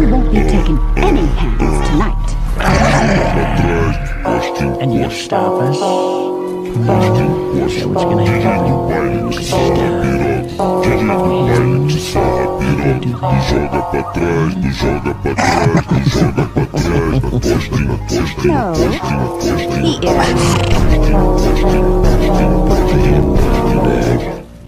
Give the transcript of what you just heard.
won't be taking any hands tonight. And you're gonna stop us? Is that what you're gonna have to do? Stop. No, he is.